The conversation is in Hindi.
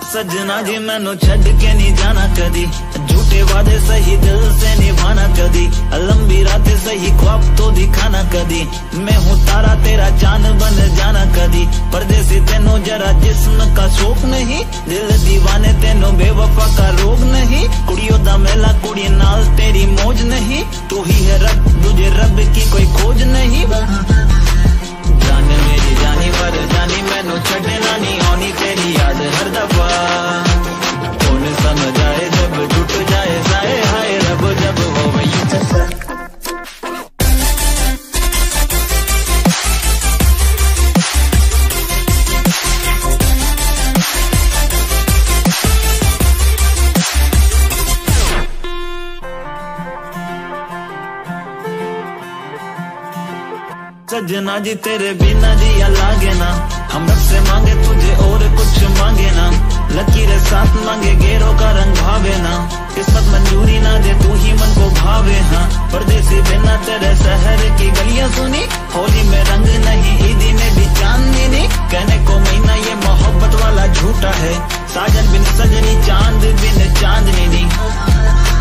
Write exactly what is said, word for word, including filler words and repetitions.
सजना जी मैनू छड़ के नहीं जाना कदी, झूठे वादे सही दिल से निभाना कदी, लंबी रातें सही ख्वाब तो दिखाना कदी। मैं हूँ तारा तेरा चांद बन जाना कदी, परदेसी तेनों जरा जिस्म का शौक नहीं, दिल दीवाने तेनों बेवफा का रोग नहीं। कुड़ियों दा मेला कुड़ी नाल तेरी मौज नहीं, तू ही है रब तुझे रब की कोई खोज नहीं। जान मेरी जानी पर जानी मैनू छड़ना नहीं आनी तेरी याद हर दफा, कौन समझ आए जब टूट जाए साए हाय रब जब हो वही सजना जी तेरे बिना जिया लागे ना, हम रब से मांगे तुझे और कुछ मांगे ना, लकीरें साथ मांगे गेरों का रंग भावे ना, किस्मत मंजूरी ना दे तू ही मन को भावे। हाँ परदेसी बिना तेरे शहर की गलियां सुनी, होली में रंग नहीं ईदी में भी चांदनी नहीं, कहने को महीना ये मोहब्बत वाला झूठा है, साजन बिन सजनी चांद बिन चांदनी नहीं।